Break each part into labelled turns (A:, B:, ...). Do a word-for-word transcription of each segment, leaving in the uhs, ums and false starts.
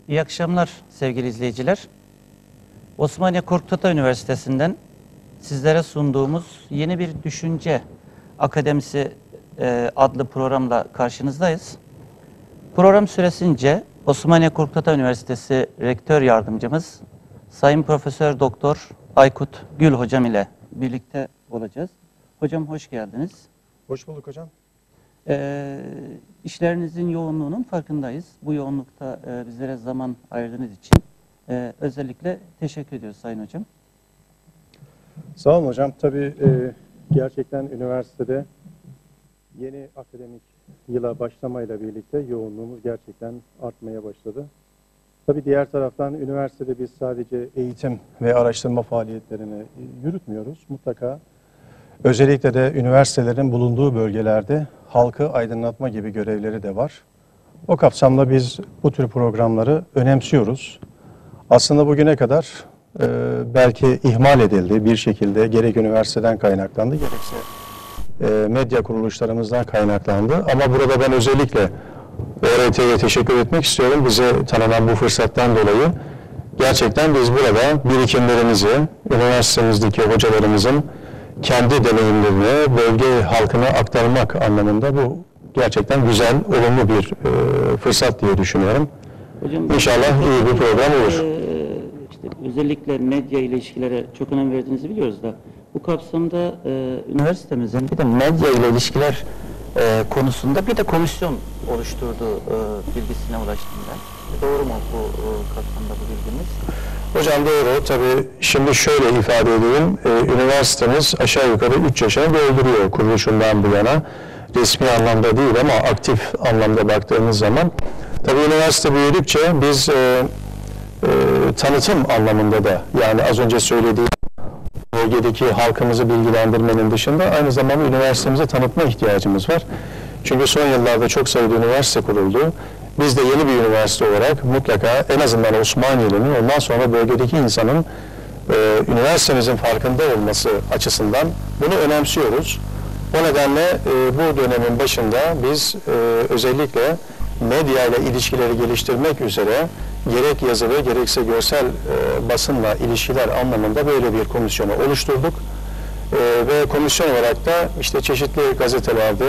A: İyi akşamlar sevgili izleyiciler. Osmaniye Korkut Ata Üniversitesi'nden sizlere sunduğumuz yeni bir düşünce akademisi e, adlı programla karşınızdayız. Program süresince Osmaniye Korkut Ata Üniversitesi Rektör Yardımcımız Sayın Profesör Doktor Aykut Gül Hocam ile birlikte olacağız. Hocam hoş geldiniz.
B: Hoş bulduk hocam.
A: E, işlerinizin yoğunluğunun farkındayız. Bu yoğunlukta e, bizlere zaman ayırdığınız için e, özellikle teşekkür ediyoruz Sayın Hocam.
B: Sağ olun hocam. Tabii e, gerçekten üniversitede yeni akademik yıla başlamayla birlikte yoğunluğumuz gerçekten artmaya başladı. Tabii diğer taraftan üniversitede biz sadece eğitim ve araştırma faaliyetlerini yürütmüyoruz. Mutlaka özellikle de üniversitelerin bulunduğu bölgelerde halkı aydınlatma gibi görevleri de var. O kapsamda biz bu tür programları önemsiyoruz. Aslında bugüne kadar e, belki ihmal edildi bir şekilde, gerek üniversiteden kaynaklandı gerekse e, medya kuruluşlarımızdan kaynaklandı. Ama burada ben özellikle O R T'ye teşekkür etmek istiyorum. Bize tanınan bu fırsattan dolayı gerçekten biz burada birikimlerimizi, üniversitemizdeki hocalarımızın kendi deneyimlerini bölge halkına aktarmak anlamında bu gerçekten güzel, olumlu bir e, fırsat diye düşünüyorum.
A: Hocam,
B: İnşallah iyi bir program olur.
A: E, işte özellikle medya ilişkilere çok önem verdiğinizi biliyoruz da bu kapsamda e, üniversitemizin bir de medya ile ilişkiler e, konusunda bir de komisyon oluşturduğu e, bilgisine ulaştım ben. Doğru mu bu e, kapsamda bu bilginiz?
B: Hocam doğru. Tabii şimdi şöyle ifade edeyim. Ee, üniversitemiz aşağı yukarı üç yaşını dolduruyor kuruluşundan bu yana. Resmi anlamda değil ama aktif anlamda baktığımız zaman. Tabii üniversite büyüdükçe biz e, e, tanıtım anlamında da, yani az önce söylediğim bölgedeki halkımızı bilgilendirmenin dışında aynı zamanda üniversitemize tanıtma ihtiyacımız var. Çünkü son yıllarda çok sayıda üniversite kuruldu. Biz de yeni bir üniversite olarak mutlaka en azından Osmaniye'nin, ondan sonra bölgedeki insanın e, üniversitemizin farkında olması açısından bunu önemsiyoruz. O nedenle e, bu dönemin başında biz e, özellikle medya ile ilişkileri geliştirmek üzere gerek yazılı gerekse görsel e, basınla ilişkiler anlamında böyle bir komisyonu oluşturduk. E, ve komisyon olarak da işte çeşitli gazetelerde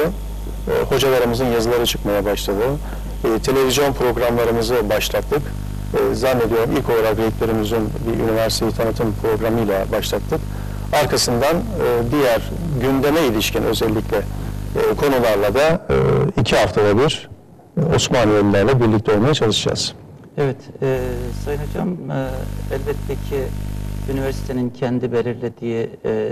B: e, hocalarımızın yazıları çıkmaya başladı. E, televizyon programlarımızı başlattık. E, zannediyorum ilk olarak rektörümüzün bir üniversiteyi tanıtım programıyla başlattık. Arkasından e, diğer gündeme ilişkin özellikle e, konularla da e, iki haftada bir e, Osmaniyelilerle birlikte olmaya çalışacağız.
A: Evet, e, Sayın Hocam, e, elbette ki üniversitenin kendi belirlediği e,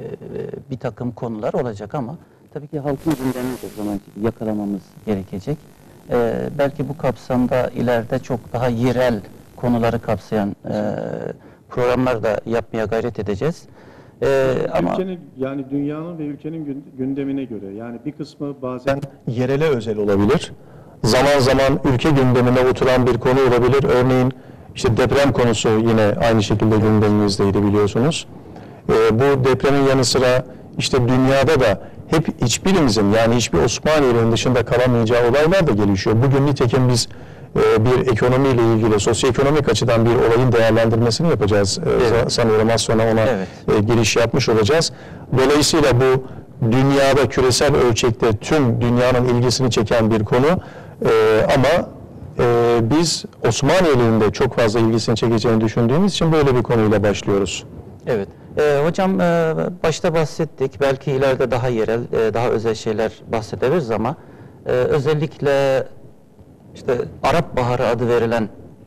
A: bir takım konular olacak ama tabii ki halkın gündemini de zaman yakalamamız gerekecek. Ee, belki bu kapsamda ileride çok daha yerel konuları kapsayan e, programlar da yapmaya gayret edeceğiz. Ee, ama
B: ülkenin, yani dünyanın ve ülkenin gündemine göre, yani bir kısmı bazen yerele özel olabilir. Zaman zaman ülke gündemine oturan bir konu olabilir. Örneğin işte deprem konusu yine aynı şekilde gündemimizdeydi biliyorsunuz. Ee, bu depremin yanı sıra işte dünyada da hep hiçbirimizin, yani hiçbir Osmaniyeli'nin dışında kalamayacağı olaylar da gelişiyor. Bugün nitekim biz e, bir ekonomiyle ilgili, sosyoekonomik açıdan bir olayın değerlendirmesini yapacağız. E,
A: evet.
B: Sanıyorum az sonra ona
A: evet.
B: e, giriş yapmış olacağız. Dolayısıyla bu dünyada küresel ölçekte tüm dünyanın ilgisini çeken bir konu. E, ama e, biz Osmaniyeli'nin de çok fazla ilgisini çekeceğini düşündüğümüz için böyle bir konuyla başlıyoruz.
A: Evet. Ee, hocam e, başta bahsettik. Belki ileride daha yerel, e, daha özel şeyler bahsedebiliriz ama e, özellikle işte Arap Baharı adı verilen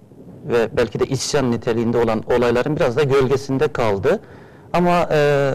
A: ve belki de isyan niteliğinde olan olayların biraz da gölgesinde kaldı. Ama e,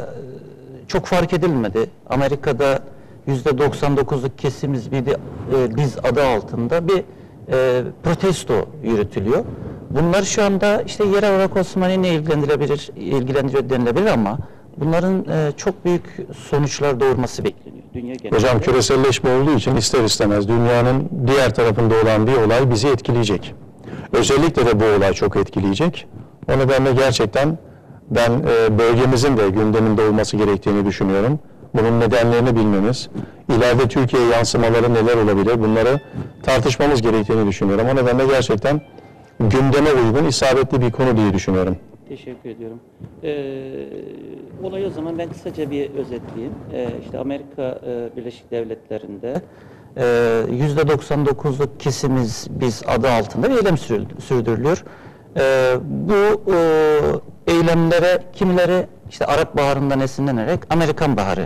A: çok fark edilmedi. Amerika'da yüzde doksan dokuzluk kesimiz bir de, e, biz adı altında bir e, protesto yürütülüyor. Bunlar şu anda işte yerel olarak Osmaniye'yle ilgilendirebilir, ilgilendiriyor denilebilir ama bunların e, çok büyük sonuçlar doğurması bekleniyor. Dünya genelinde.
B: Hocam küreselleşme olduğu için ister istemez dünyanın diğer tarafında olan bir olay bizi etkileyecek. Özellikle de bu olay çok etkileyecek. O nedenle gerçekten ben e, bölgemizin de gündeminde olması gerektiğini düşünüyorum. Bunun nedenlerini bilmemiz, ileride Türkiye'ye yansımaları neler olabilir bunları tartışmamız gerektiğini düşünüyorum. O nedenle gerçekten gündeme uygun, isabetli bir konu diye düşünüyorum.
A: Teşekkür ediyorum. Ee, olayı o zaman ben kısaca bir özetleyeyim. Ee, işte Amerika e, Birleşik Devletleri'nde e, yüzde doksan dokuzluk kesimiz biz adı altında bir eylem sürdürülüyor. Ee, bu e, eylemlere kimileri işte Arap Baharı'ndan esinlenerek Amerikan Baharı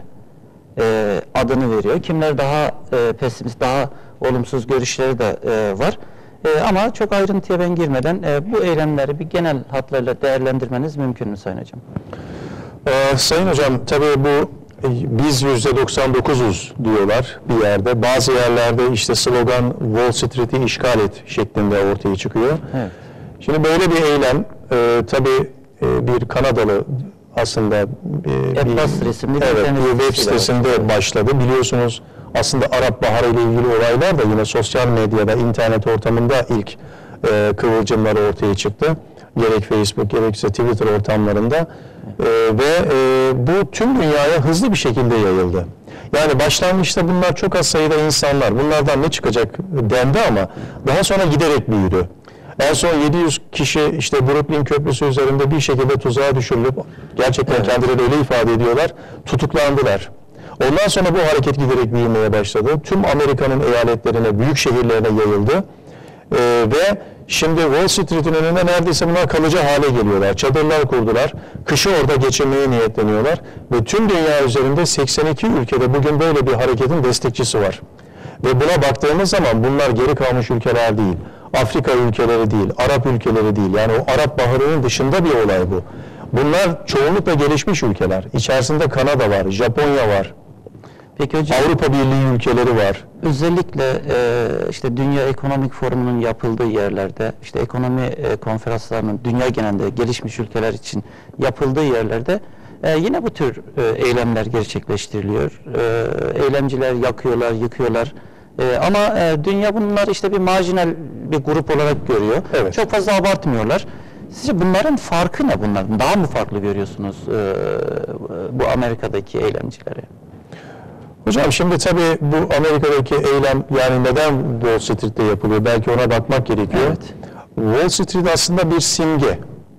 A: e, adını veriyor. Kimler daha e, pesimist, daha olumsuz görüşleri de e, var. E, ama çok ayrıntıya ben girmeden e, bu eylemleri bir genel hatlarıyla değerlendirmeniz mümkün mü Sayın Hocam?
B: Ee, Sayın Hocam, tabii bu biz yüzde doksan dokuzuz diyorlar bir yerde. Bazı yerlerde işte slogan Wall Street'i işgal et şeklinde ortaya çıkıyor.
A: Evet.
B: Şimdi böyle bir eylem e, tabii e, bir Kanadalı aslında e,
A: Atlas resimli bir
B: evet,
A: internet
B: bir web
A: sitesi var.
B: sitesinde başladı. Biliyorsunuz aslında Arap Baharı ile ilgili olaylar da yine sosyal medyada, internet ortamında ilk e, kıvılcımları ortaya çıktı. Gerek Facebook gerekse Twitter ortamlarında e, ve e, bu tüm dünyaya hızlı bir şekilde yayıldı. Yani başlangıçta bunlar çok az sayıda insanlar, bunlardan ne çıkacak dendi ama daha sonra giderek büyüdü. En son yedi yüz kişi işte Brooklyn Köprüsü üzerinde bir şekilde tuzağa düşürülüp, gerçekten evet, kendileri öyle ifade ediyorlar, tutuklandılar. Ondan sonra bu hareket giderek büyümeye başladı. Tüm Amerika'nın eyaletlerine, büyük şehirlerine yayıldı. Ee, ve şimdi Wall Street'in önünde neredeyse bunlar kalıcı hale geliyorlar. Çadırlar kurdular. Kışı orada geçirmeye niyetleniyorlar. Ve tüm dünya üzerinde seksen iki ülkede bugün böyle bir hareketin destekçisi var. Ve buna baktığımız zaman bunlar geri kalmış ülkeler değil. Afrika ülkeleri değil, Arap ülkeleri değil. Yani o Arap Baharı'nın dışında bir olay bu. Bunlar çoğunlukla gelişmiş ülkeler. İçerisinde Kanada var, Japonya var.
A: Peki hocam,
B: Avrupa Birliği ülkeleri var.
A: Özellikle e, işte Dünya Ekonomik Forumu'nun yapıldığı yerlerde, işte ekonomi e, konferanslarının dünya genelinde gelişmiş ülkeler için yapıldığı yerlerde e, yine bu tür e, eylemler gerçekleştiriliyor. E, eylemciler yakıyorlar, yıkıyorlar. E, ama e, dünya bunlar işte bir marjinal bir grup olarak görüyor.
B: Evet.
A: Çok fazla abartmıyorlar. Sizce bunların farkı ne bunların? Daha mı farklı görüyorsunuz e, bu Amerika'daki eylemcileri?
B: Hocam şimdi tabii bu Amerika'daki eylem yani neden Wall Street'te yapılıyor? Belki ona bakmak gerekiyor.
A: Evet.
B: Wall Street aslında bir simge.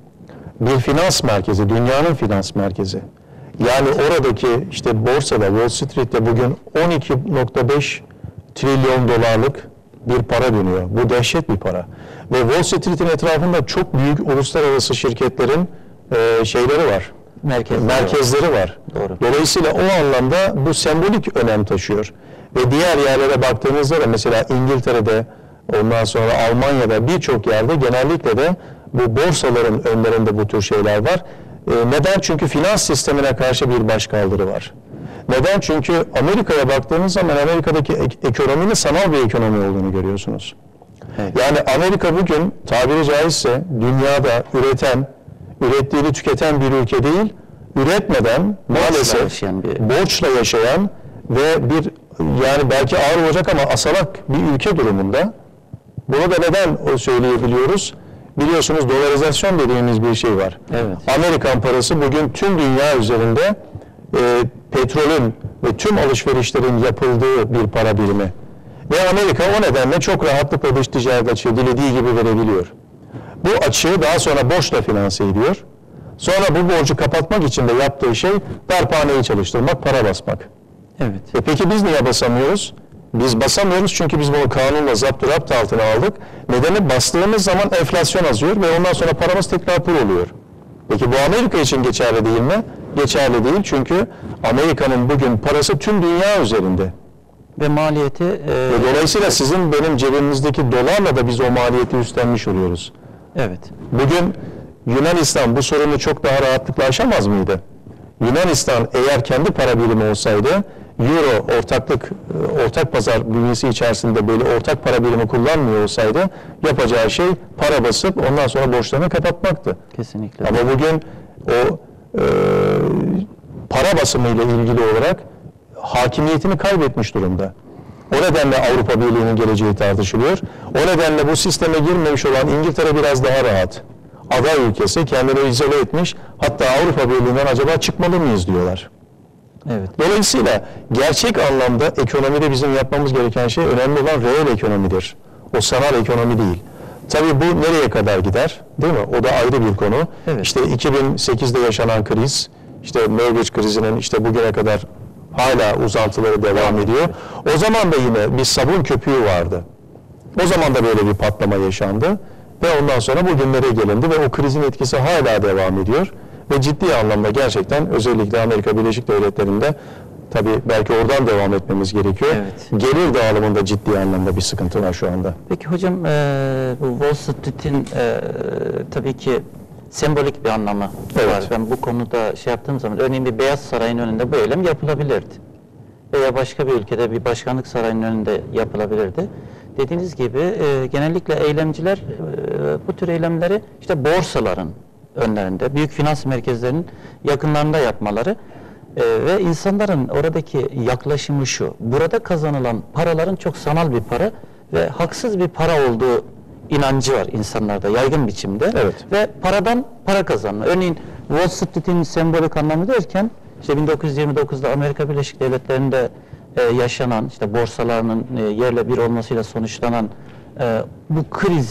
B: Bir finans merkezi, dünyanın finans merkezi. Yani oradaki işte borsada, Wall Street'te bugün on iki nokta beş trilyon dolarlık bir para dönüyor. Bu dehşet bir para. Ve Wall Street'in etrafında çok büyük uluslararası şirketlerin e, şeyleri var.
A: Merkezleri,
B: merkezleri var. var.
A: Doğru.
B: Dolayısıyla o anlamda bu sembolik önem taşıyor. Ve diğer yerlere baktığınızda da mesela İngiltere'de, ondan sonra Almanya'da birçok yerde genellikle de bu borsaların önlerinde bu tür şeyler var. E, neden? Çünkü finans sistemine karşı bir başkaldırı var. Neden? Çünkü Amerika'ya baktığınız zaman Amerika'daki ek ekonominin sanal bir ekonomi olduğunu görüyorsunuz. Evet. Yani Amerika bugün tabiri caizse dünyada üreten, ürettiğini tüketen bir ülke değil, üretmeden maalesef
A: yaşayan bir...
B: borçla yaşayan ve bir yani belki ağır olacak ama asalak bir ülke durumunda. Bunu da neden söyleyebiliyoruz? Biliyorsunuz dolarizasyon dediğimiz bir şey var.
A: Evet.
B: Amerikan parası bugün tüm dünya üzerinde e, petrolün ve tüm alışverişlerin yapıldığı bir para birimi. Ve Amerika o nedenle çok rahatlıkla dış ticaret açığı dilediği gibi verebiliyor. Bu açığı daha sonra borçla finanse ediyor. Sonra bu borcu kapatmak için de yaptığı şey darphaneyi çalıştırmak, para basmak.
A: Evet.
B: E peki biz niye basamıyoruz? Biz basamıyoruz çünkü biz bunu kanunla zapturapt altına aldık. Nedeni bastığımız zaman enflasyon azıyor ve ondan sonra paramız tekrar pul oluyor. Peki bu Amerika için geçerli değil mi? Geçerli değil çünkü Amerika'nın bugün parası tüm dünya üzerinde.
A: Ve maliyeti... E,
B: ve dolayısıyla sizin benim cebimizdeki dolarla da biz o maliyeti üstlenmiş oluyoruz.
A: Evet.
B: Bugün Yunanistan bu sorunu çok daha rahatlıkla aşamaz mıydı? Yunanistan eğer kendi para birimi olsaydı, Euro ortaklık, ortak pazar bünyesi içerisinde böyle ortak para birimi kullanmıyor olsaydı, yapacağı şey para basıp ondan sonra borçlarını kapatmaktı.
A: Kesinlikle.
B: Ama bugün o e, para basımı ile ilgili olarak hakimiyetini kaybetmiş durumda. O nedenle Avrupa Birliği'nin geleceği tartışılıyor. O nedenle bu sisteme girmemiş olan İngiltere biraz daha rahat. Aday ülkesi kendini izole etmiş. Hatta Avrupa Birliği'nden acaba çıkmalı mıyız diyorlar.
A: Evet.
B: Dolayısıyla gerçek anlamda ekonomide bizim yapmamız gereken şey önemli olan reel ekonomidir. O sanal ekonomi değil. Tabii bu nereye kadar gider, değil mi? O da ayrı bir konu.
A: Evet.
B: İşte iki bin sekizde yaşanan kriz, işte mortgage krizinin işte bugüne kadar hala uzantıları devam ediyor. O zaman da yine bir sabun köpüğü vardı. O zaman da böyle bir patlama yaşandı ve ondan sonra bugünlere gelindi ve o krizin etkisi hala devam ediyor. Ve ciddi anlamda gerçekten özellikle Amerika Birleşik Devletleri'nde tabii belki oradan devam etmemiz gerekiyor.
A: Evet.
B: Gelir dağılımında ciddi anlamda bir sıkıntı var şu anda.
A: Peki hocam, e, bu Wall Street'in e, tabii ki sembolik bir anlamı
B: Evet.
A: var. Ben bu konuda şey yaptığım zaman, örneğin bir Beyaz Saray'ın önünde bu eylem yapılabilirdi. Veya başka bir ülkede bir başkanlık sarayının önünde yapılabilirdi. Dediğiniz gibi e, genellikle eylemciler e, bu tür eylemleri işte borsaların önlerinde, büyük finans merkezlerinin yakınlarında yapmaları e, ve insanların oradaki yaklaşımı şu: burada kazanılan paraların çok sanal bir para ve haksız bir para olduğu inancı var insanlarda yaygın biçimde.
B: Evet.
A: Ve paradan para kazanma. Örneğin Wall Street'in sembolik anlamı derken işte bin dokuz yüz yirmi dokuzda Amerika Birleşik Devletleri'nde e, yaşanan, işte borsalarının e, yerle bir olmasıyla sonuçlanan e, bu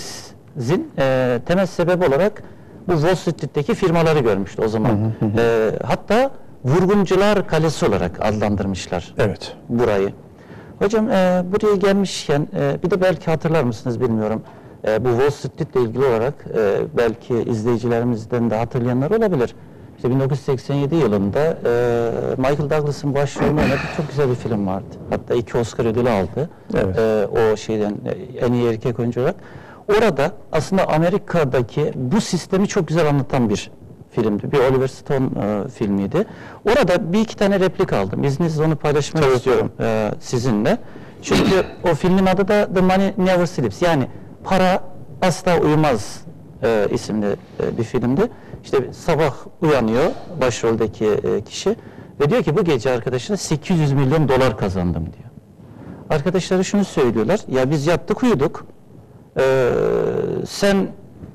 A: krizin e, temel sebebi olarak bu Wall Street'teki firmaları görmüştü o zaman.
B: Hı hı hı.
A: E, hatta vurguncular kalesi olarak adlandırmışlar
B: Evet.
A: burayı. Hocam e, buraya gelmişken e, bir de belki hatırlar mısınız bilmiyorum. E, bu Wall Street'le ilgili olarak e, belki izleyicilerimizden de hatırlayanlar olabilir. İşte bin dokuz yüz seksen yedi yılında e, Michael Douglas'ın başrolünü oynadığı çok güzel bir film vardı. Hatta iki Oscar ödülü aldı.
B: Evet.
A: E, o şeyden e, en iyi erkek oyuncu olarak. Orada aslında Amerika'daki bu sistemi çok güzel anlatan bir filmdi. Bir Oliver Stone e, filmiydi. Orada bir iki tane replik aldım. İzninizle onu paylaşmak
B: Tabii,
A: istiyorum e, sizinle. Çünkü o filmin adı da The Money Never Sleeps. Yani para asla uyumaz e, isimli e, bir filmdi. İşte sabah uyanıyor başroldeki e, kişi ve diyor ki bu gece arkadaşına sekiz yüz milyon dolar kazandım diyor. Arkadaşları şunu söylüyorlar: ya biz yattık uyuduk. E, sen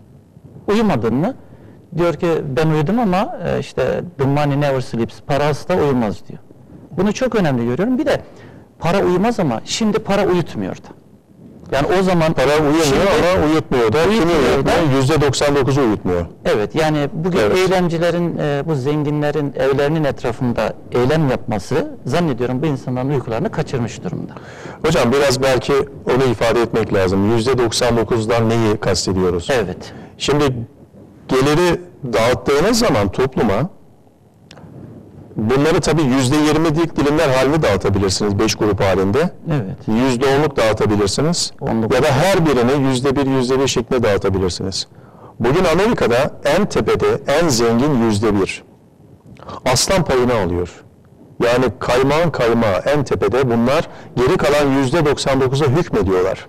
A: uyumadın mı? Diyor ki ben uyudum ama e, işte the money never sleeps. Para asla uyumaz diyor. Bunu çok önemli görüyorum. Bir de para uyumaz ama şimdi para uyutmuyor da. Yani o zaman
B: Para uyumuyor
A: şimdi,
B: ama uyutmuyor da. Kimi
A: uyutmuyor da.
B: uyutmuyor? yüzde doksan dokuzu uyutmuyor.
A: Evet, yani bugün
B: Evet.
A: eylemcilerin, e, bu zenginlerin evlerinin etrafında eylem yapması zannediyorum bu insanların uykularını kaçırmış durumda.
B: Hocam biraz belki onu ifade etmek lazım. yüzde doksan dokuzdan neyi kastediyoruz?
A: Evet.
B: Şimdi geliri dağıttığınız zaman topluma bunları tabii yüzde yirmilik dilimler halinde dağıtabilirsiniz beş grup halinde.
A: Evet.
B: Yüzde onluk dağıtabilirsiniz.
A: Onluk.
B: Ya da her birini yüzde bir, yüzde bir şeklinde dağıtabilirsiniz. Bugün Amerika'da en tepede en zengin yüzde bir. Aslan payını alıyor. Yani kaymağın kaymağı en tepede, bunlar geri kalan yüzde doksan dokuza hükmediyorlar.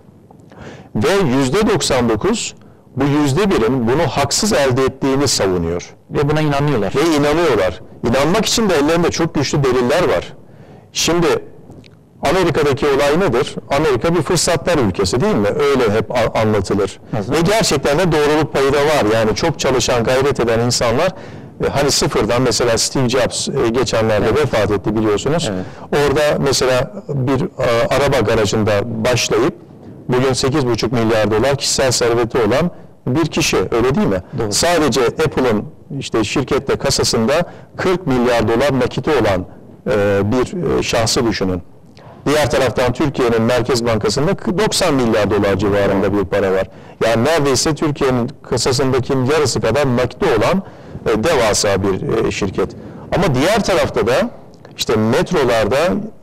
B: Ve yüzde doksan dokuz bu yüzde birin bunu haksız elde ettiğini savunuyor.
A: Ve buna inanıyorlar.
B: Ve inanıyorlar. İnanmak için de ellerinde çok güçlü deliller var. Şimdi Amerika'daki olay nedir? Amerika bir fırsatlar ülkesi değil mi? Öyle hep a- anlatılır.
A: Nasıl?
B: Ve gerçekten de doğruluk payı da var. Yani çok çalışan, gayret eden insanlar, e, hani sıfırdan mesela Steve Jobs e, geçenlerde
A: Evet.
B: vefat etti biliyorsunuz.
A: Evet.
B: Orada mesela bir e, araba garajında başlayıp bugün sekiz buçuk milyar dolar kişisel serveti olan bir kişi, öyle değil mi?
A: Doğru.
B: Sadece Apple'ın işte şirkette kasasında kırk milyar dolar nakiti olan e, bir e, şahsı düşünün. Diğer taraftan Türkiye'nin Merkez Bankası'nda doksan milyar dolar civarında bir para var. Yani neredeyse Türkiye'nin kasasındaki yarısı kadar nakiti olan e, devasa bir e, şirket. Ama diğer tarafta da işte metrolarda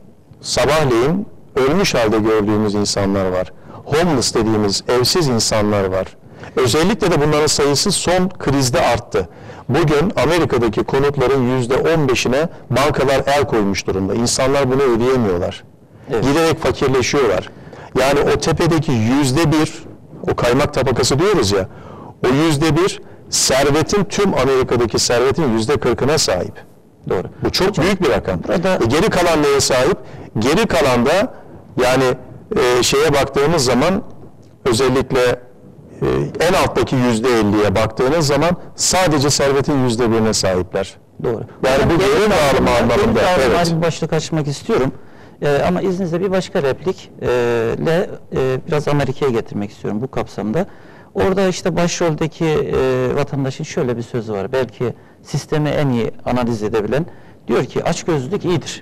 B: sabahleyin ölmüş halde gördüğümüz insanlar var. Homeless dediğimiz evsiz insanlar var. Özellikle de bunların sayısı son krizde arttı. Bugün Amerika'daki konutların yüzde on beşine bankalar el koymuş durumda. İnsanlar bunu ödeyemiyorlar.
A: Evet.
B: Giderek fakirleşiyorlar. Yani o tepedeki yüzde bir, o kaymak tabakası diyoruz ya, o yüzde bir servetin, tüm Amerika'daki servetin yüzde kırkına sahip.
A: Doğru.
B: Bu çok
A: Hocam,
B: büyük bir rakam.
A: burada-
B: E, geri kalan neye sahip? Geri kalan da yani e, şeye baktığımız zaman özellikle e, en alttaki yüzde elliye baktığınız zaman sadece servetin yüzde birine sahipler.
A: Doğru.
B: Yani bu gelir dağılımı anlamında. Evet.
A: Bir başlık açmak istiyorum. Ee, ama izninizle bir başka replikle e, biraz Amerika'ya getirmek istiyorum bu kapsamda. orada işte başroldeki e, vatandaşın şöyle bir sözü var. Belki sistemi en iyi analiz edebilen diyor ki açgözlülük iyidir.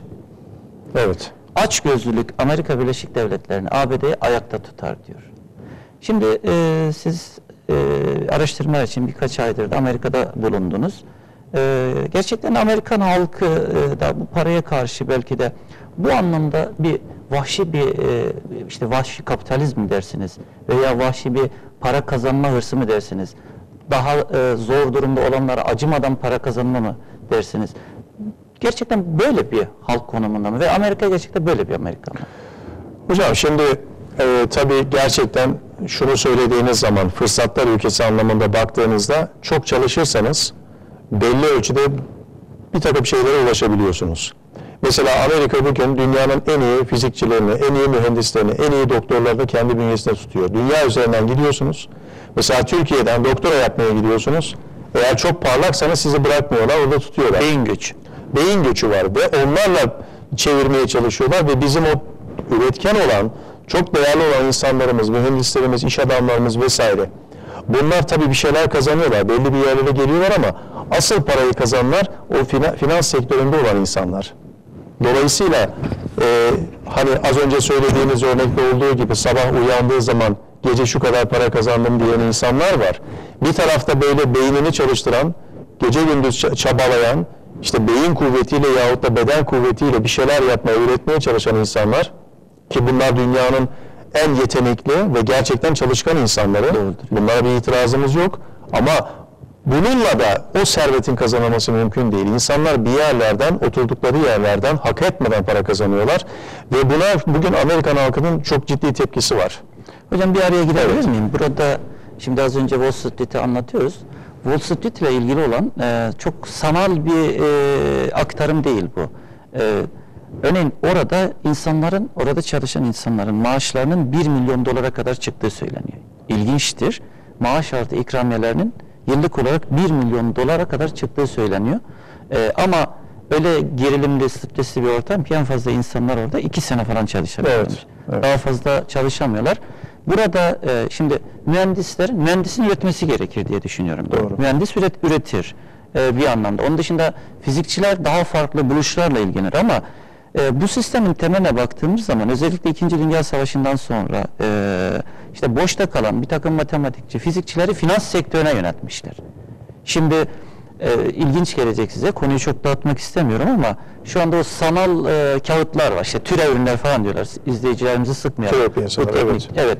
B: Evet.
A: Açgözlülük Amerika Birleşik Devletleri'ni, A B D'yi ayakta tutar diyor. Şimdi e, siz e, araştırma için birkaç aydır da Amerika'da bulundunuz. E, gerçekten Amerikan halkı e, da bu paraya karşı belki de bu anlamda bir vahşi bir e, işte vahşi kapitalizm mi dersiniz veya vahşi bir para kazanma hırsı mı dersiniz? Daha e, zor durumda olanlara acımadan para kazanma mı dersiniz? Gerçekten böyle bir halk konumunda mı? Ve Amerika gerçekten böyle bir Amerika mı?
B: Hocam şimdi e, tabii gerçekten şunu söylediğiniz zaman fırsatlar ülkesi anlamında baktığınızda çok çalışırsanız belli ölçüde bir takım şeylere ulaşabiliyorsunuz. Mesela Amerika bugün dünyanın en iyi fizikçilerini, en iyi mühendislerini, en iyi doktorlarını kendi bünyesinde tutuyor. Dünya üzerinden gidiyorsunuz. Mesela Türkiye'den doktora yapmaya gidiyorsunuz. Eğer çok parlaksanız sizi bırakmıyorlar, orada tutuyorlar.
A: Beyin göç.
B: Beyin göçü var ve onlarla çevirmeye çalışıyorlar ve bizim o üretken olan, çok değerli olan insanlarımız, mühendislerimiz, iş adamlarımız vesaire. Bunlar tabii bir şeyler kazanıyorlar, belli bir yerlere geliyorlar ama asıl parayı kazananlar o finans sektöründe olan insanlar. Dolayısıyla e, hani az önce söylediğiniz örnekte olduğu gibi sabah uyandığı zaman gece şu kadar para kazandım diyen insanlar var. Bir tarafta böyle beynini çalıştıran, gece gündüz çabalayan, işte beyin kuvvetiyle yahut da beden kuvvetiyle bir şeyler yapmaya, üretmeye çalışan insanlar ki bunlar dünyanın en yetenekli ve gerçekten çalışkan insanları. Doğrudur. Bunlara bir itirazımız yok ama bununla da o servetin kazanılması mümkün değil. İnsanlar bir yerlerden, oturdukları yerlerden hak etmeden para kazanıyorlar ve buna bugün Amerikan halkının çok ciddi tepkisi var.
A: Hocam bir araya girebilir evet. miyim? Burada şimdi az önce Wall Street'i anlatıyoruz. Wall Street ile ilgili olan e, çok sanal bir e, aktarım değil bu. E, örneğin orada insanların, orada çalışan insanların maaşlarının bir milyon dolara kadar çıktığı söyleniyor. İlginçtir. Maaş artı ikramiyelerinin yıllık olarak bir milyon dolara kadar çıktığı söyleniyor. E, ama öyle gerilimli, stresli bir ortam ki en fazla insanlar orada iki sene falan çalışabiliyorlar. Evet, evet. Daha fazla çalışamıyorlar. Burada e, şimdi mühendisler, mühendisin üretmesi gerekir diye düşünüyorum.
B: Doğru.
A: Mühendis üret, üretir e, bir anlamda. Onun dışında fizikçiler daha farklı buluşlarla ilgilenir ama e, bu sistemin temeline baktığımız zaman özellikle İkinci Dünya Savaşı'ndan sonra e, işte boşta kalan bir takım matematikçi, fizikçileri finans sektörüne yöneltmişler. Şimdi e, ilginç gelecek size, konuyu çok dağıtmak istemiyorum ama şu anda o sanal e, kağıtlar var, işte türev ürünler falan diyorlar, izleyicilerimizi sıkmayalım.
B: Türev piyasalar, evet.
A: Evet.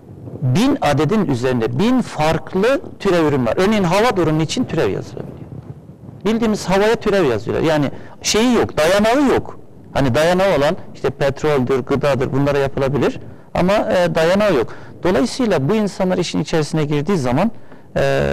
A: Bin adedin üzerinde bin farklı türev ürün var. Örneğin hava durumu için türev yazılabiliyor. Bildiğimiz havaya türev yazıyorlar. Yani şeyi yok, dayanağı yok. Hani dayanağı olan işte petroldür, gıdadır, bunlara yapılabilir ama e, dayanağı yok. Dolayısıyla bu insanlar işin içerisine girdiği zaman e,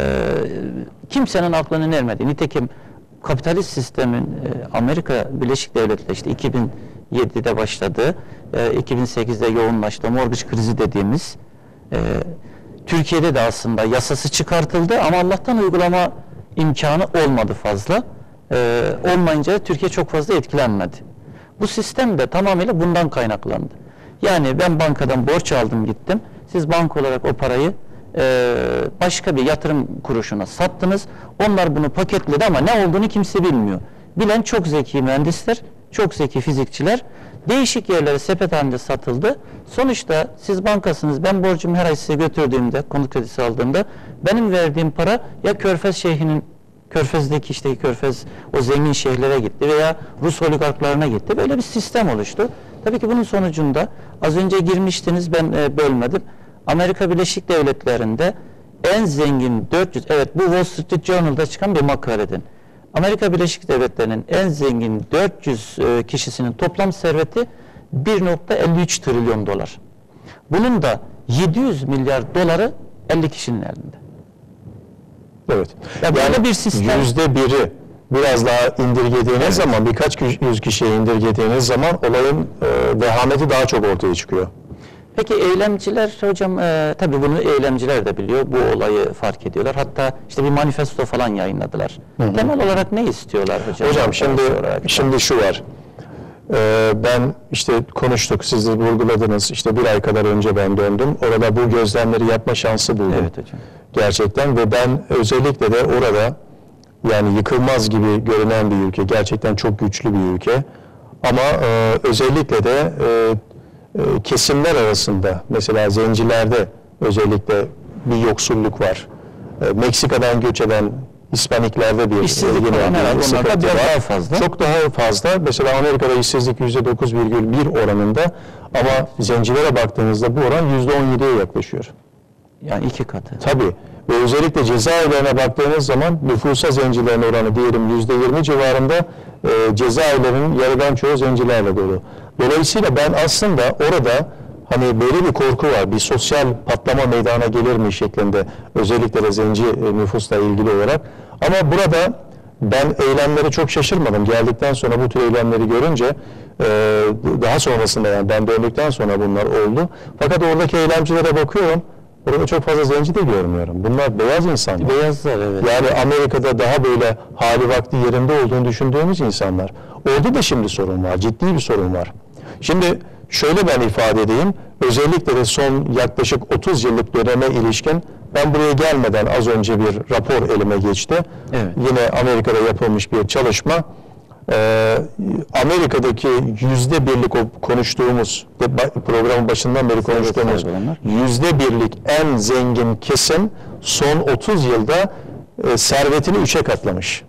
A: kimsenin aklının ermediği, nitekim kapitalist sistemin e, Amerika Birleşik Devletleri işte iki bin yedide başladı, e, iki bin sekizde yoğunlaştı, mortgage krizi dediğimiz, e, Türkiye'de de aslında yasası çıkartıldı ama Allah'tan uygulama imkanı olmadı fazla. E, olmayınca Türkiye çok fazla etkilenmedi. Bu sistem de tamamıyla bundan kaynaklandı. Yani ben bankadan borç aldım gittim, siz banka olarak o parayı e, başka bir yatırım kuruluşuna sattınız, onlar bunu paketledi ama ne olduğunu kimse bilmiyor. Bilen çok zeki mühendisler, çok zeki fizikçiler, değişik yerlere sepet halinde satıldı. Sonuçta siz bankasınız, ben borcumu her ay size götürdüğümde, konut kredisi aldığımda benim verdiğim para ya Körfez Şeyhi'nin, Körfez'deki işte Körfez o zengin şeyhlere gitti veya Rus oligarklarına gitti. Böyle bir sistem oluştu. Tabii ki bunun sonucunda az önce girmiştiniz, ben e, bölmedim. Amerika Birleşik Devletleri'nde en zengin dört yüz, evet bu Wall Street Journal'da çıkan bir makaleden. Amerika Birleşik Devletleri'nin en zengin dört yüz e, kişisinin toplam serveti bir nokta elli üç trilyon dolar. Bunun da yedi yüz milyar doları elli kişinin elinde.
B: Evet.
A: Ya böyle yani bir sistem.
B: Yüzde biri biraz daha indirgediğiniz evet. zaman, birkaç yüz kişiye indirgediğiniz zaman olayın e, vehameti daha çok ortaya çıkıyor.
A: Peki eylemciler hocam, e, tabii bunu eylemciler de biliyor, bu olayı fark ediyorlar. Hatta işte bir manifesto falan yayınladılar. Hı hı. Temel olarak ne istiyorlar hocam?
B: Hocam şimdi, şimdi şu var, Ee, ben işte konuştuk, siz de vurguladınız. İşte bir ay kadar önce ben döndüm. Orada bu gözlemleri yapma şansı buldum.
A: Evet hocam.
B: Gerçekten ve ben özellikle de orada yani yıkılmaz gibi görünen bir ülke. Gerçekten çok güçlü bir ülke. Ama e, özellikle de e, e, kesimler arasında mesela zencilerde özellikle bir yoksulluk var. E, Meksika'dan göç eden Hispaniklerde bir
A: İşsizlik
B: yine
A: falan herhalde
B: sıkıntı
A: onlarda biraz
B: var.
A: daha fazla.
B: Çok daha fazla. Mesela Amerika'da işsizlik yüzde dokuz virgül bir oranında ama zencilere baktığınızda bu oran yüzde on yediye yaklaşıyor.
A: Yani iki katı.
B: Tabii. Ve özellikle cezaevlerine baktığınız zaman nüfusa zencilerin oranı diyelim yüzde yirmi civarında, e, cezaevlerinin yarıdan çoğu zencilerle dolu. Dolayısıyla ben aslında orada hani böyle bir korku var, bir sosyal patlama meydana gelir mi şeklinde, özellikle de zenci e, nüfusla ilgili olarak. Ama burada ben eylemleri çok şaşırmadım. Geldikten sonra bu tür eylemleri görünce, e, daha sonrasında yani ben döndükten sonra bunlar oldu. Fakat oradaki eylemcilere bakıyorum, orada çok fazla zenci de görmüyorum. Bunlar beyaz insanlar.
A: Beyazlar, evet.
B: Yani Amerika'da daha böyle hali vakti yerinde olduğunu düşündüğümüz insanlar. Orada da şimdi sorun var, ciddi bir sorun var. Şimdi şöyle ben ifade edeyim, özellikle de son yaklaşık otuz yıllık döneme ilişkin, ben buraya gelmeden az önce bir rapor elime geçti.
A: Evet.
B: Yine Amerika'da yapılmış bir çalışma. Ee, Amerika'daki yüzde birlik o konuştuğumuz, programın başından beri konuştuğumuz yüzde birlik en zengin kesim son otuz yılda e, servetini üçe katlamış.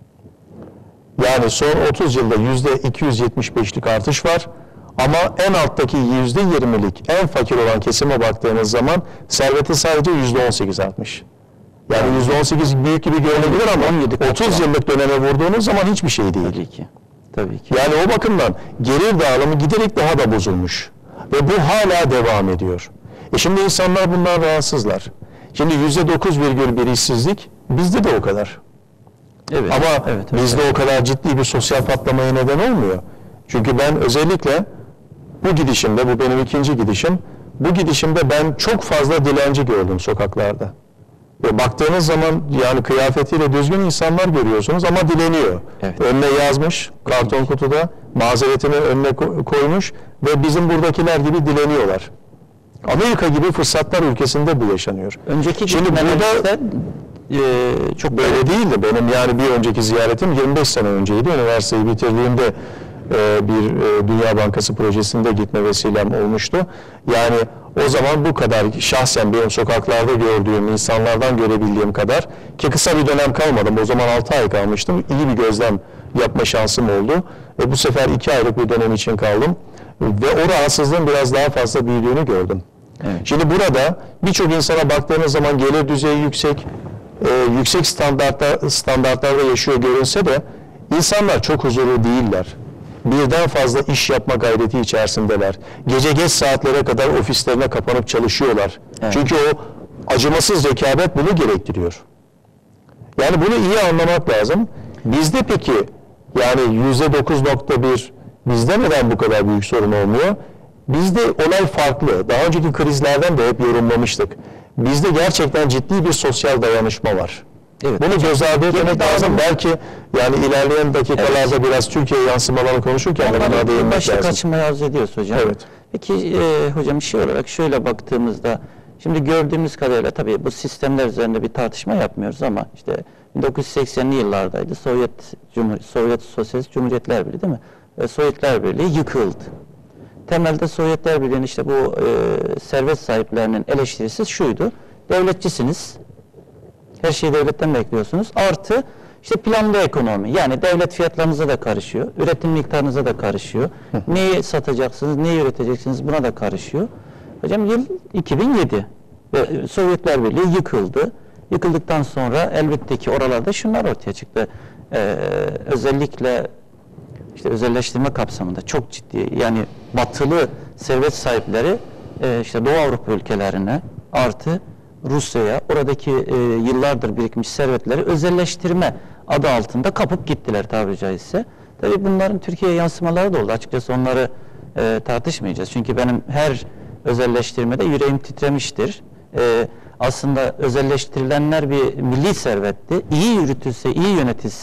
B: Yani son otuz yılda yüzde iki yüz yetmiş beşlik artış var. Ama en alttaki yüzde yirmilik en fakir olan kesime baktığınız zaman serveti sadece yüzde on sekiz artmış. Yani yüzde on sekiz büyük gibi görünebilir ama otuz yıllık döneme vurduğunuz zaman hiçbir şey değil.
A: Tabii ki. Tabii ki.
B: Yani o bakımdan gelir dağılımı giderek daha da bozulmuş. Ve bu hala devam ediyor. E şimdi insanlar bundan rahatsızlar. Şimdi yüzde dokuz virgül bir işsizlik bizde de o kadar.
A: Evet.
B: Ama
A: evet, evet,
B: bizde
A: evet.
B: o kadar ciddi bir sosyal patlamaya neden olmuyor. Çünkü ben özellikle bu gidişimde, bu benim ikinci gidişim, bu gidişimde ben çok fazla dilenci gördüm sokaklarda. Ve baktığınız zaman yani kıyafetiyle düzgün insanlar görüyorsunuz ama dileniyor.
A: Evet.
B: Önüne yazmış karton kutuda, mazeretini önüne koymuş ve bizim buradakiler gibi dileniyorlar. Amerika gibi fırsatlar ülkesinde bu yaşanıyor.
A: Önceki
B: Şimdi burada
A: e, çok
B: böyle değildi. Benim yani bir önceki ziyaretim yirmi beş sene önceydi. Üniversiteyi bitirdiğimde e, bir e, Dünya Bankası projesinde gitme vesilem olmuştu. Yani o zaman bu kadar şahsen benim sokaklarda gördüğüm, insanlardan görebildiğim kadar, ki kısa bir dönem kalmadım. O zaman altı ay kalmıştım. İyi bir gözlem yapma şansım oldu. E, bu sefer iki aylık bir dönem için kaldım. Ve o rahatsızlığın biraz daha fazla büyüdüğünü gördüm.
A: Evet.
B: Şimdi burada birçok insana baktığınız zaman gelir düzeyi yüksek, e, yüksek standartlar, standartlarda yaşıyor görünse de insanlar çok huzurlu değiller. Birden fazla iş yapma gayreti içerisindeler. Gece geç saatlere kadar ofislerine kapanıp çalışıyorlar.
A: Evet.
B: Çünkü o acımasız rekabet bunu gerektiriyor. Yani bunu iyi anlamak lazım. Bizde peki yani yüzde dokuz nokta bir bizde neden bu kadar büyük sorun olmuyor? Bizde olay farklı. Daha önceki krizlerden de hep yorumlamıştık. Bizde gerçekten ciddi bir sosyal dayanışma var.
A: Evet.
B: Bunu göz ardı etmek lazım. Belki yani ilerleyen dakikalarda evet. biraz Türkiye yansımalarını konuşurken buna değinmek
A: başta
B: lazım.
A: kaçmayı arzu ediyoruz hocam.
B: Evet.
A: Peki e, hocam şey olarak şöyle baktığımızda şimdi gördüğümüz kadarıyla tabii bu sistemler üzerinde bir tartışma yapmıyoruz ama işte bin dokuz yüz seksenli yıllardaydı. Sovyet Cumhur Sovyet Sosyalist Cumhuriyetler Birliği değil mi? E, Sovyetler Birliği yıkıldı. Temelde Sovyetler Birliği'nin işte bu e, servet sahiplerinin eleştirisi şuydu. Devletçisiniz. Her şeyi devletten bekliyorsunuz. Artı işte planlı ekonomi. Yani devlet fiyatlarınıza da karışıyor. Üretim miktarınıza da karışıyor. Neyi satacaksınız, neyi üreteceksiniz buna da karışıyor. Hocam yıl iki bin yedi. Ve Sovyetler Birliği yıkıldı. Yıkıldıktan sonra elbette ki oralarda şunlar ortaya çıktı. Ee, özellikle işte özelleştirme kapsamında çok ciddi yani batılı servet sahipleri e, işte Doğu Avrupa ülkelerine artı Rusya'ya oradaki e, yıllardır birikmiş servetleri özelleştirme adı altında kapıp gittiler tabiri caizse. Tabii bunların Türkiye'ye yansımaları da oldu. Açıkçası onları e, tartışmayacağız. Çünkü benim her özelleştirmede yüreğim titremiştir. E, aslında özelleştirilenler bir milli servetti. İyi yürütülse, iyi yönetilse,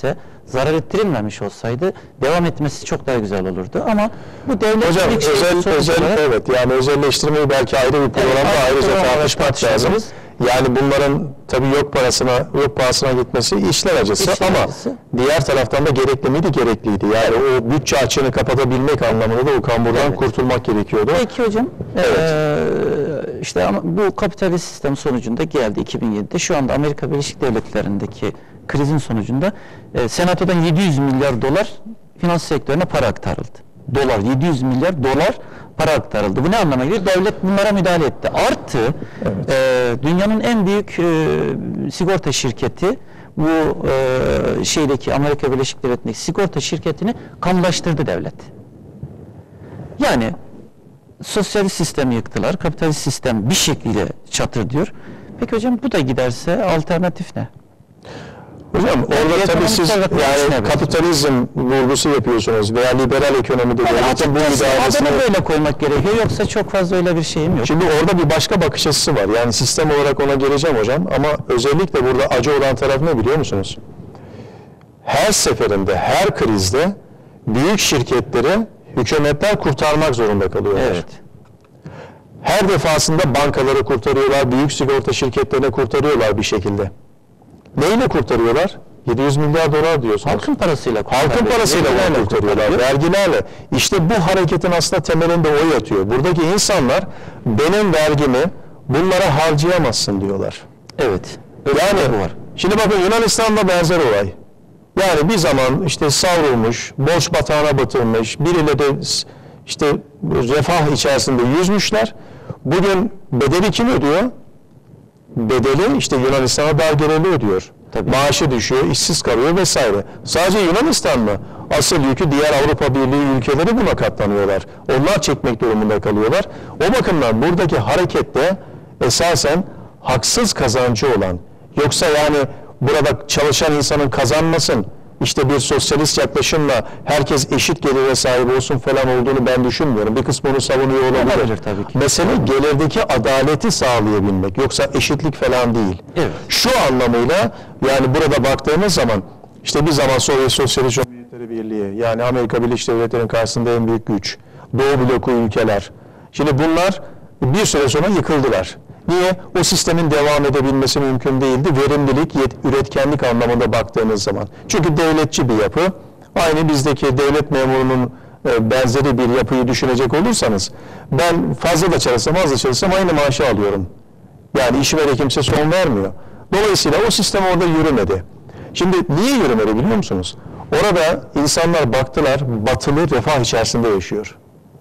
A: zarar ettirilmemiş olsaydı devam etmesi çok daha güzel olurdu. Ama bu devlet
B: Hocam
A: şey,
B: özel, özel
A: olarak,
B: evet yani özelleştirmeyi belki ayrı bir programda
A: evet,
B: ayrıca
A: program
B: tartışmak lazım. Yani bunların tabii yok parasına yok pahasına gitmesi işler acısı
A: İşler
B: ama
A: acısı.
B: diğer taraftan da gerekli miydi? Gerekliydi. Yani evet. O bütçe açığını kapatabilmek anlamında da o kamburdan
A: Evet.
B: kurtulmak gerekiyordu.
A: Peki hocam,
B: Evet.
A: ee, işte ama bu kapitalist sistem sonucunda geldi iki bin yedide. Şu anda Amerika Birleşik Devletleri'ndeki krizin sonucunda e, Senato'dan yedi yüz milyar dolar finans sektörüne para aktarıldı. Dolar, yedi yüz milyar dolar para aktarıldı. Bu ne anlama geliyor? Devlet bunlara müdahale etti. Artı
B: Evet.
A: e, dünyanın en büyük e, sigorta şirketi bu e, şeydeki Amerika Birleşik Devletleri'ndeki sigorta şirketini kamulaştırdı devlet. Yani sosyalist sistemi yıktılar, kapitalist sistem bir şekilde çatır diyor. Peki hocam bu da giderse alternatif ne?
B: Hocam orada tabii siz yani kapitalizm vurgusu yapıyorsunuz veya liberal ekonomide
A: yani
B: devletin bu müdahalesini...
A: adını böyle koymak gerekiyor, yoksa çok fazla öyle bir şeyim yok.
B: Şimdi orada bir başka bakış açısı var. Yani sistem olarak ona geleceğim hocam ama özellikle burada acı olan taraf ne biliyor musunuz? Her seferinde, her krizde büyük şirketleri hükümetler kurtarmak zorunda kalıyorlar.
A: Evet.
B: Her defasında bankaları kurtarıyorlar, büyük sigorta şirketlerini kurtarıyorlar bir şekilde. Neyle kurtarıyorlar? yedi yüz milyar dolar diyorsunuz.
A: Halkın parasıyla
B: Halkın parasıyla bunu kurtarıyorlar, vergilerle. İşte bu hareketin aslında temelinde o yatıyor. Buradaki insanlar benim vergimi bunlara harcayamazsın diyorlar.
A: Evet.
B: Yani
A: bu var.
B: şimdi bakın Yunanistan'da benzer olay. Yani bir zaman işte savrulmuş, borç batağına batırılmış, biriyle de işte refah içerisinde yüzmüşler. Bugün bedeli kim ödüyor? Bedeli işte Yunanistan'a belgeleri ödüyor.
A: Tabii.
B: Maaşı düşüyor, işsiz kalıyor vesaire. Sadece Yunanistan mı? Asıl yükü diğer Avrupa Birliği ülkeleri buna katlanıyorlar. Onlar çekmek durumunda kalıyorlar. O bakımdan buradaki harekette esasen haksız kazancı olan, yoksa yani burada çalışan insanın kazanmasın, işte bir sosyalist yaklaşımla herkes eşit gelire sahip olsun falan olduğunu ben düşünmüyorum. Bir kısmı onu savunuyor olabilir.
A: Olabilir tabii ki.
B: Mesele gelirdeki adaleti sağlayabilmek. Yoksa eşitlik falan değil.
A: Evet.
B: Şu anlamıyla yani burada baktığımız zaman işte bir zaman Sovyet Sosyalist Cumhuriyetleri Birliği yani Amerika Birleşik Devletleri'nin karşısında en büyük güç. Doğu bloku ülkeler. Şimdi bunlar bir süre sonra yıkıldılar. Niye? O sistemin devam edebilmesi mümkün değildi. Verimlilik, üretkenlik anlamında baktığınız zaman. Çünkü devletçi bir yapı. Aynı bizdeki devlet memurunun e, benzeri bir yapıyı düşünecek olursanız ben fazla da çalışsam az da çalışsam aynı maaşı alıyorum. Yani işime de kimse son vermiyor. Dolayısıyla o sistem orada yürümedi. Şimdi niye yürümedi biliyor musunuz? Orada insanlar baktılar, batılı refah içerisinde yaşıyor.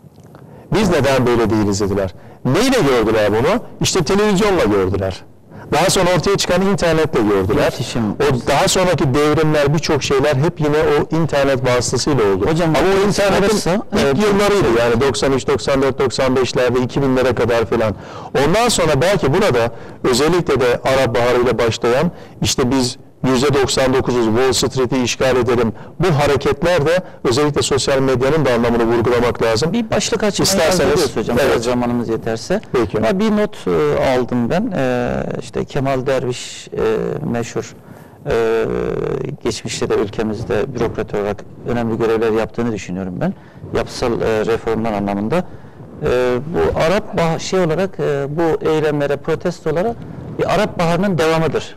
B: Biz neden böyle değiliz dediler. Neyle gördüler bunu? İşte televizyonla gördüler. Daha sonra ortaya çıkan internetle gördüler.
A: İletişim.
B: O daha sonraki devrimler, birçok şeyler hep yine o internet vasıtasıyla oldu.
A: Hocam,
B: ama o internetin
A: arası,
B: ilk
A: evet,
B: yıllarıydı yani doksan üç, doksan dört, doksan beşlerde iki binlere kadar filan. Ondan sonra belki burada özellikle de Arap Baharı ile başlayan işte biz yüzde doksan dokuzuz, Wall Street'i işgal edelim. Bu hareketler de özellikle sosyal medyanın da anlamını vurgulamak lazım.
A: Bir başlık açmayı
B: İsterseniz,
A: hocam,
B: evet.
A: zamanımız yeterse.
B: Peki.
A: Ama bir not e, aldım ben. E, işte Kemal Derviş e, meşhur e, geçmişte de ülkemizde bürokrat olarak önemli görevler yaptığını düşünüyorum ben. Yapısal e, reformlar anlamında. E, bu Arap bah şey olarak e, bu eylemlere, protestolara bir Arap Baharı'nın devamıdır.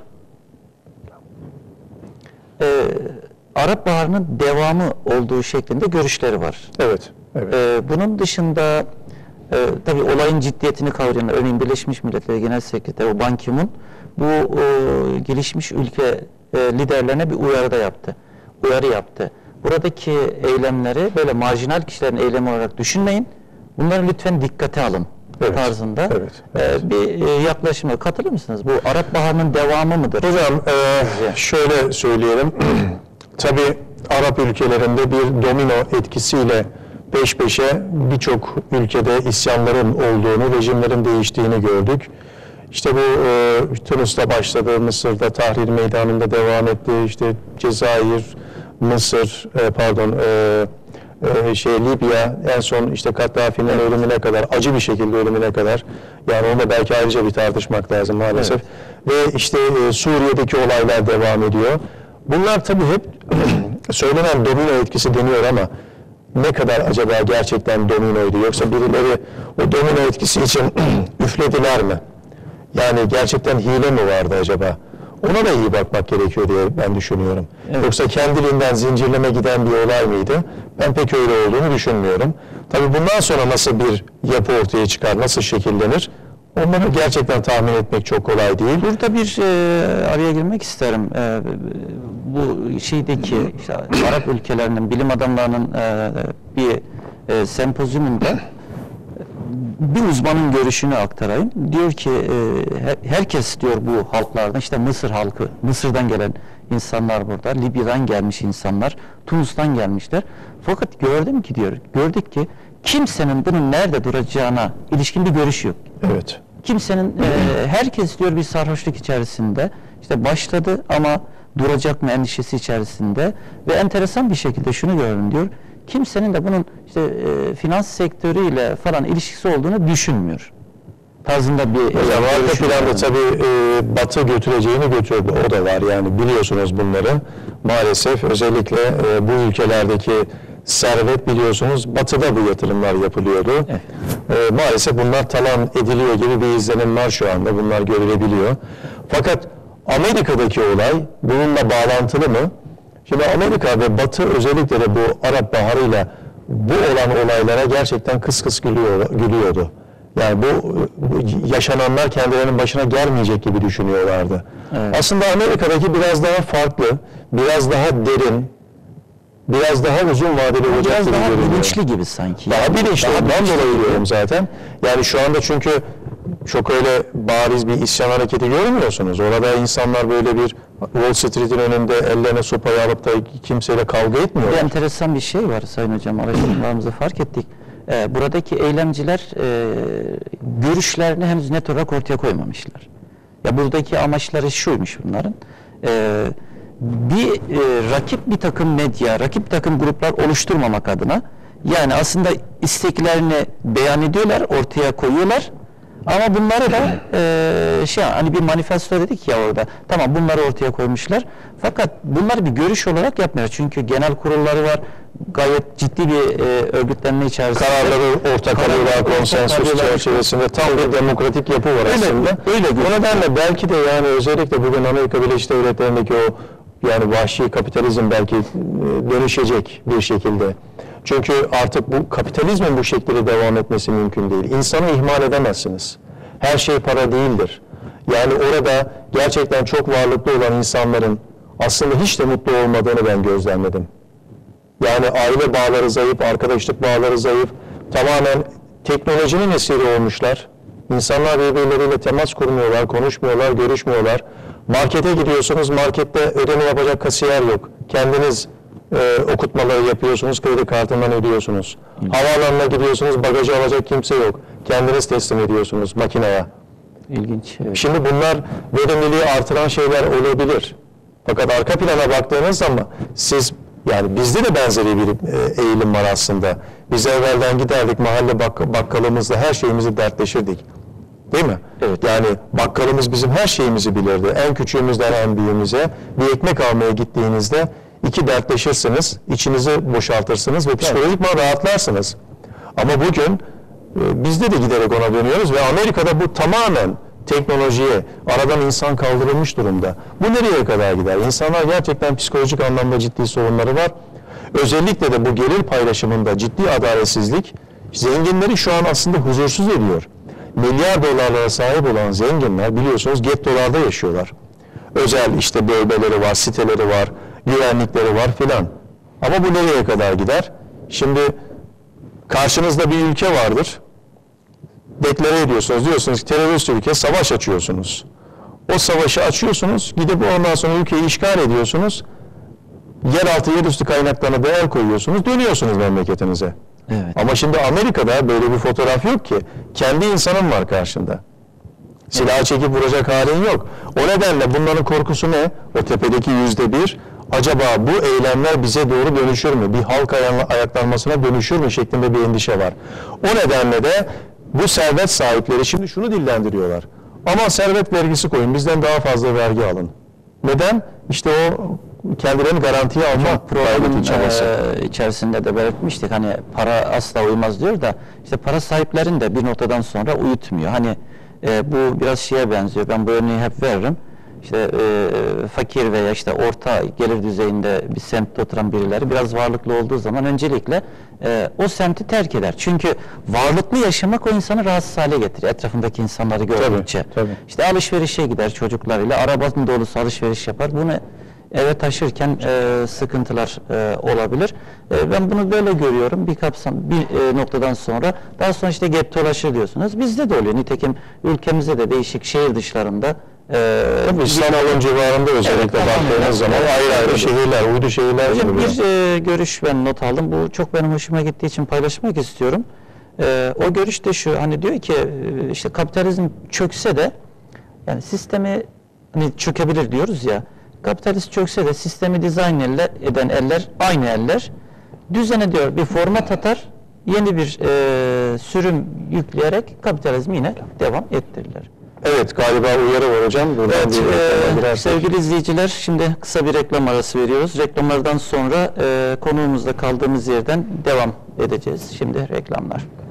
A: Ee, Arap Baharı'nın devamı olduğu şeklinde görüşleri var.
B: Evet. evet.
A: Ee, bunun dışında e, tabii olayın ciddiyetini kavrayan, örneğin Birleşmiş Milletler Genel Sekreteri Ban Ki-moon bu e, gelişmiş ülke e, liderlerine bir uyarıda yaptı. Uyarı yaptı. Buradaki eylemleri böyle marjinal kişilerin eylemi olarak düşünmeyin. Bunları lütfen dikkate alın.
B: Evet,
A: Tarzında
B: evet, evet.
A: E, bir e, yaklaşıma katılır mısınız? Bu Arap Baharı'nın devamı mıdır?
B: Hocam e, şöyle söyleyelim. Tabii Arap ülkelerinde bir domino etkisiyle peş peşe birçok ülkede isyanların olduğunu, rejimlerin değiştiğini gördük. İşte bu e, Tunus'ta başladı, Mısır'da Tahrir Meydanı'nda devam etti. İşte Cezayir, Mısır, e, pardon, e, Ee, şey Libya en son işte Kaddafi'nin evet. ölümüne kadar, acı bir şekilde ölümüne kadar, yani onu da belki ayrıca bir tartışmak lazım maalesef. Evet. Ve işte e, Suriye'deki olaylar devam ediyor. Bunlar tabii hep söylenen domino etkisi deniyor ama ne kadar acaba gerçekten dominoydu? Yoksa birileri o domino etkisi için üflediler mi? Yani gerçekten hile mi vardı acaba? Ona da iyi bakmak gerekiyor diye ben düşünüyorum. Evet. Yoksa kendiliğinden zincirleme giden bir olay mıydı? Ben pek öyle olduğunu düşünmüyorum. Tabii bundan sonra nasıl bir yapı ortaya çıkar, nasıl şekillenir? Onları gerçekten tahmin etmek çok kolay değil.
A: Burada bir e, araya girmek isterim. E, bu şeydeki işte, Arap ülkelerinin bilim adamlarının e, bir e, sempozyumunda bir uzmanın görüşünü aktarayım. Diyor ki e, herkes diyor bu halklardan, işte Mısır halkı, Mısır'dan gelen insanlar burada, Libya'dan gelmiş insanlar, Tunus'tan gelmişler. Fakat gördüm ki diyor, gördük ki kimsenin bunun nerede duracağına ilişkin bir görüş yok.
B: Evet.
A: Kimsenin, e, herkes diyor bir sarhoşluk içerisinde, işte başladı ama duracak mı endişesi içerisinde ve enteresan bir şekilde şunu gördüm diyor, kimsenin de bunun işte e, finans sektörüyle falan ilişkisi olduğunu düşünmüyor. Tarzında bir...
B: Hocam arka planda tabii e, Batı götüreceğini götürdü, o da var yani biliyorsunuz bunları. Maalesef özellikle e, bu ülkelerdeki servet biliyorsunuz Batı'da bu yatırımlar yapılıyordu. Evet. E, maalesef bunlar talan ediliyor gibi bir izlenim var şu anda, bunlar görülebiliyor. Fakat Amerika'daki olay bununla bağlantılı mı? Şimdi Amerika ve Batı özellikle de bu Arap Baharı'yla bu olan olaylara gerçekten kıs kıs gülüyor, gülüyordu. Yani bu, bu yaşananlar kendilerinin başına gelmeyecek gibi düşünüyorlardı. Evet. Aslında Amerika'daki biraz daha farklı, biraz daha derin, biraz daha uzun vadeli olacak
A: biraz
B: gibi
A: daha
B: görünüyor.
A: Bilinçli gibi sanki.
B: Daha yani. bilinçli. Daha ben dolayı diyorum zaten. Yani şu anda çünkü çok öyle bariz bir isyan hareketi görmüyorsunuz. Orada insanlar böyle bir Wall Street'in önünde ellerine sopayı alıp da kimseyle kavga etmiyorlar.
A: Bir enteresan bir şey var Sayın Hocam, araştırmalarımızda fark ettik. Ee, buradaki eylemciler e, görüşlerini henüz net olarak ortaya koymamışlar. Ya buradaki amaçları şuymuş bunların. Ee, bir e, rakip bir takım medya, rakip bir takım gruplar oluşturmamak adına, yani aslında isteklerini beyan ediyorlar, ortaya koyuyorlar. Ama bunları da e, şey hani bir manifesto dedik ya orada. Tamam, bunları ortaya koymuşlar. Fakat bunları bir görüş olarak yapmıyor. Çünkü genel kurulları var. Gayet ciddi bir e, örgütlenme içerisinde.
B: Kararları ortak alıyorlar, konsensus çerçevesinde tam bir demokratik yapı var öyle, aslında. Öyle. O nedenle belki de yani özellikle bugün Amerika Birleşik Devletleri'ndeki o yani vahşi kapitalizm belki dönüşecek bir şekilde. Çünkü artık bu kapitalizmin bu şekilde devam etmesi mümkün değil. İnsanı ihmal edemezsiniz. Her şey para değildir. Yani orada gerçekten çok varlıklı olan insanların aslında hiç de mutlu olmadığını ben gözlemledim. Yani aile bağları zayıf, arkadaşlık bağları zayıf, tamamen teknolojinin esiri olmuşlar. İnsanlar birbirleriyle temas kurmuyorlar, konuşmuyorlar, görüşmüyorlar. Markete gidiyorsunuz, markette ödeme yapacak kasiyer yok. Kendiniz e, okutmaları yapıyorsunuz, kredi kartından ödüyorsunuz. Hı. Havaalanına gidiyorsunuz, bagajı alacak kimse yok. Kendiniz teslim ediyorsunuz makineye.
A: İlginç. Evet.
B: Şimdi bunlar verimliliği artıran şeyler olabilir. Fakat arka plana baktığınız zaman siz, yani bizde de benzeri bir e, eğilim var aslında. Biz evvelden giderdik mahalle bak bakkalımızla her şeyimizi dertleşirdik. Değil mi? Evet. Yani bakkalımız bizim her şeyimizi bilirdi. En küçüğümüzden en büyüğümüze bir ekmek almaya gittiğinizde iki dertleşirsiniz, içinizi boşaltırsınız ve psikolojik evet. rahatlarsınız. Ama bugün e, bizde de giderek ona dönüyoruz ve Amerika'da bu tamamen teknolojiye, aradan insan kaldırılmış durumda. Bu nereye kadar gider? İnsanlar gerçekten psikolojik anlamda ciddi sorunları var. Özellikle de bu gelir paylaşımında ciddi adaletsizlik zenginleri şu an aslında huzursuz ediyor. Milyar dolarlara sahip olan zenginler biliyorsunuz gettolarda yaşıyorlar. Özel işte bölgeleri var, siteleri var, güvenlikleri var filan. Ama bu nereye kadar gider? Şimdi karşınızda bir ülke vardır. Deklare ediyorsunuz, diyorsunuz ki terörist ülke, savaş açıyorsunuz. O savaşı açıyorsunuz, gidip ondan sonra ülkeyi işgal ediyorsunuz. Yeraltı, yerüstü kaynaklarına değer koyuyorsunuz, dönüyorsunuz memleketinize. Evet. Ama şimdi Amerika'da böyle bir fotoğraf yok ki. Kendi insanın var karşında. Silah evet. çekip vuracak halin yok. O nedenle bunların korkusu ne? O tepedeki yüzde bir. Acaba bu eylemler bize doğru dönüşür mü? Bir halk ayaklanmasına dönüşür mü? Şeklinde bir endişe var. O nedenle de bu servet sahipleri şimdi şunu dillendiriyorlar. Ama servet vergisi koyun, bizden daha fazla vergi alın. Neden? İşte o kendilerini garantiye alma
A: Programın
B: gayreti çabası.
A: e, içerisinde de belirtmiştik, hani para asla uymaz diyor da işte para sahiplerini de bir noktadan sonra uyutmuyor. Hani e, bu biraz şeye benziyor, ben bu örneği hep veririm. İşte e, fakir veya işte orta gelir düzeyinde bir semtte oturan birileri biraz varlıklı olduğu zaman öncelikle e, o semti terk eder. Çünkü varlıklı yaşamak o insanı rahatsız hale getirir, etrafındaki insanları gördükçe.
B: Tabii, tabii.
A: İşte alışverişe gider çocuklarıyla, arabanın dolusu alışveriş yapar. Bunu eve taşırken e, sıkıntılar e, olabilir. E, ben bunu böyle görüyorum. Bir kapsam bir e, noktadan sonra, daha sonra işte gettolaşır diyorsunuz. Bizde de oluyor. Nitekim ülkemizde de değişik şehir dışlarında e,
B: Tabii İstanbul'un civarında özellikle
A: Evet,
B: baktığınız
A: tamamen
B: zaman
A: öyle.
B: ayrı ayrı
A: Evet.
B: şehirler, uydu şehirler
A: Hocam
B: kuruluyor.
A: bir e, görüş ben not aldım. Bu çok benim hoşuma gittiği için paylaşmak istiyorum. E, o görüş de şu, hani diyor ki e, işte kapitalizm çökse de, yani sistemi hani çökebilir diyoruz ya, kapitalist çökse de sistemi dizayn elle, eden eller aynı eller. Düzene diyor bir format atar, yeni bir e, sürüm yükleyerek kapitalizmi yine devam ettirirler.
B: Evet, galiba uyarı var hocam. Buradan
A: Evet,
B: bir reklama
A: e,
B: girersek.
A: sevgili izleyiciler, şimdi kısa bir reklam arası veriyoruz. Reklamlardan sonra e, konuğumuzda kaldığımız yerden devam edeceğiz. Şimdi reklamlar.